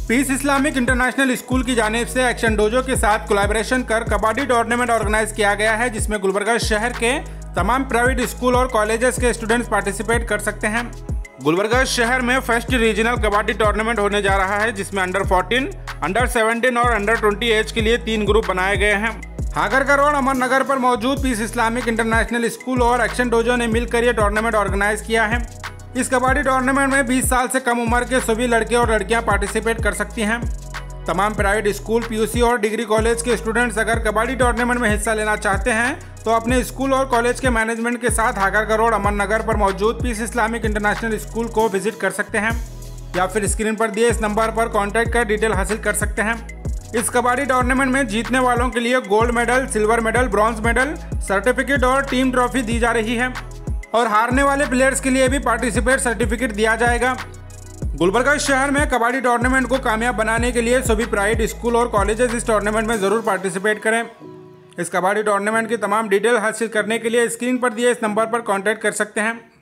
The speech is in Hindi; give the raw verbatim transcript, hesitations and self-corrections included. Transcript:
पीस इस्लामिक इंटरनेशनल स्कूल की जानिब से एक्शन डोजो के साथ कोलैबोरेशन कर कबड्डी टूर्नामेंट ऑर्गेनाइज किया गया है, जिसमें गुलबर्गा शहर के तमाम प्राइवेट स्कूल और कॉलेजेस के स्टूडेंट्स पार्टिसिपेट कर सकते हैं। गुलबर्गा शहर में फर्स्ट रीजनल कबड्डी टूर्नामेंट होने जा रहा है, जिसमें अंडर फोर्टीन, अंडर सेवनटीन और अंडर ट्वेंटी एज के लिए तीन ग्रुप बनाए गए हैं। हागरका रोड अमरनगर पर मौजूद पीस इस्लामिक इंटरनेशनल स्कूल और एक्शन डोजो ने मिलकर ये टूर्नामेंट ऑर्गेनाइज किया है। इस कबड्डी टूर्नामेंट में बीस साल से कम उम्र के सभी लड़के और लड़कियां पार्टिसिपेट कर सकती हैं। तमाम प्राइवेट स्कूल, पीयूसी और डिग्री कॉलेज के स्टूडेंट्स अगर कबड्डी टूर्नामेंट में हिस्सा लेना चाहते हैं तो अपने स्कूल और कॉलेज के मैनेजमेंट के साथ हागरका रोड अमरनगर पर मौजूद पीस इस्लामिक इंटरनेशनल स्कूल को विजिट कर सकते हैं या फिर स्क्रीन पर दिए इस नंबर पर कॉन्टैक्ट कर डिटेल हासिल कर सकते हैं। इस कबड्डी टूर्नामेंट में जीतने वालों के लिए gold medal, silver medal, bronze medal, certificate और टीम ट्रॉफी दी जा रही है और हारने वाले प्लेयर्स के लिए भी पार्टिसिपेट सर्टिफिकेट दिया जाएगा। गुलबर्गा शहर में कबड्डी टूर्नामेंट को कामयाब बनाने के लिए सभी प्राइवेट स्कूल और कॉलेजेस इस टूर्नामेंट में ज़रूर पार्टिसिपेट करें। इस कबड्डी टूर्नामेंट की तमाम डिटेल हासिल करने के लिए स्क्रीन पर दिए इस नंबर पर कॉन्टैक्ट कर सकते हैं।